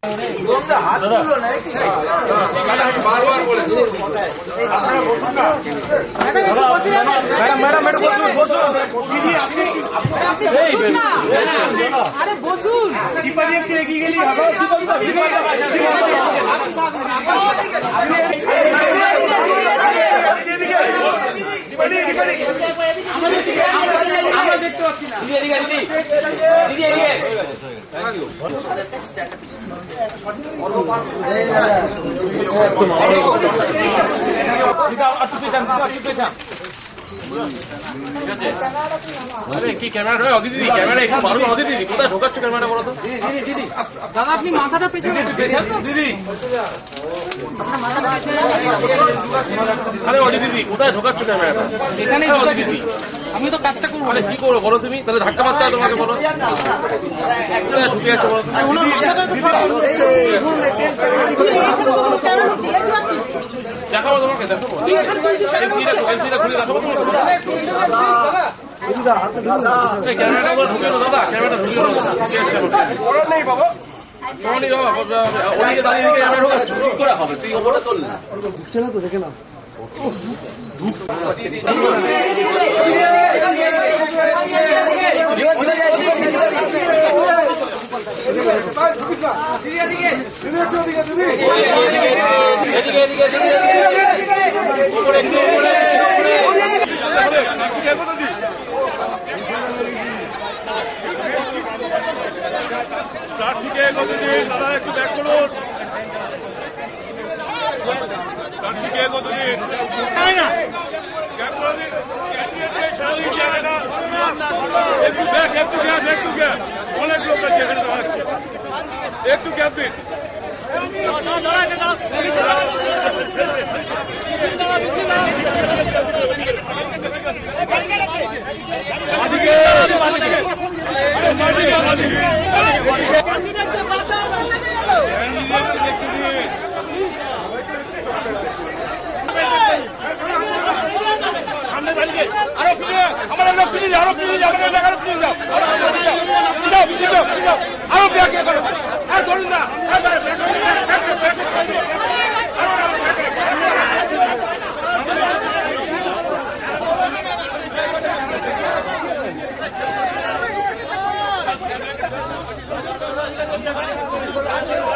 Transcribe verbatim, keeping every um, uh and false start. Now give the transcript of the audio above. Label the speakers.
Speaker 1: বারবার বলেছি madam madam madam বসুন দিদি আপনি
Speaker 2: আরে বসুন
Speaker 1: দীপালি একটু এগিয়ে গেলি আমরা দেখতে পাচ্ছি না দিদি দিদি দিদি কি ক্যামেরা দিদি ক্যামেরা একটু বারো দিদি কোথায় ঢোকাচ্ছ ক্যামেরা বলো তো
Speaker 2: দাদা আপনি মাথাটা পেছনে
Speaker 1: দিদি আরে অজি দিদি কোথায় ঢোকাচ্ছ ক্যামেরাটা
Speaker 2: এখানে দিদি আমি তো কাজটা করবো
Speaker 1: কি করবো বলো তুমি তাহলে ধাক্কা মারতে হবে তোমাকে বলো ঢুকে যাচ্ছে বলো
Speaker 2: ওনার মাথাটা তো
Speaker 1: দেখাবো তোমাকে দেখাবো এলসিটা খুলে দেখাবো ক্যামেরাটা ঢুকে নো দাদা ক্যামেরাটা ঢুকে নো নেই বাবা উনি বাবা ওদিকে দাঁড়িয়ে ক্যামেরা ঢোকাচ্ছ কি করে হবে তুই ওপরে তোল না ঢুকছে না তো দেখে না দাদা একটু ব্যাক করুন অনেক লোক আছে এখানে দাঁড়াচ্ছে একটু গ্যাপ দিন আরো ফিরে আমার লোক ফিরে যাও আরো ফিরে যাও আমাদের আরো ফিরে যাও আরো ব্যাক করো আর ধরুন না
Speaker 3: Gracias.